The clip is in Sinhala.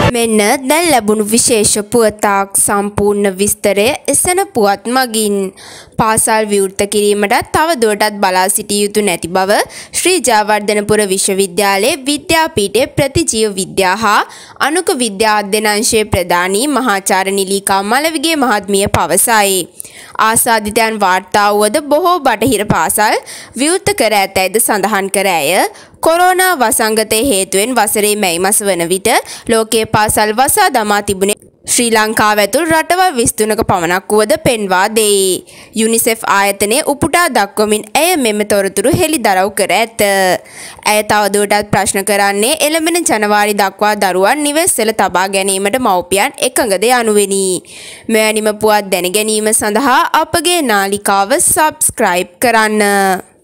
මෙන්න දැන් ලැබුණු විශේෂ පුවතක් සම්පූර්ණ විස්තරය එසෙන පුවත් මගින් පාසල් විවෘත කිරීමට තව දුරටත් බලා සිටිය යුතු නැති බව ශ්‍රී ජයවර්ධනපුර විශ්වවිද්‍යාලයේ විද්‍යාපීඨයේ ප්‍රතිජීව විද්‍යා හා අණුක විද්‍යා අධ්‍යයන අංශයේ ප්‍රධානී මහාචාර්ය නිලීකා මලවිගේ මහත්මිය පවසයි. ආසාදිතයන් වාර්තා වුවද බොහෝ බටහිර පාසල් විවෘත කර ඇතැයිද සඳහන් කර ඇය කොරෝනා වසංගතය හේතුවෙන් වසරේ මැයි මාස වන විට ලෝකයේ පාසල් වසා දමා තිබුණේ ශ්‍රී ලංකාව ඇතුළු රටවල් 23ක පමණක් වුවද පෙන්වා දෙයි. යුනිසෙෆ් ආයතනය උපුටා දක්වමින් ඇය මෙම තොරතුරු හෙළිදරව් කර ඇත. ඇය තවදුරටත් ප්‍රශ්න කරන්නේ එළඹෙන ජනවාරි දක්වා දරුවන් නිවෙස්වල තබා ගැනීමට මව්පියන් එකඟද යනුවෙනි. මෙවැනිම පුවත් දැන ගැනීම සඳහා අපගේ නාලිකාව සබ්ස්ක්‍රයිබ් කරන්න.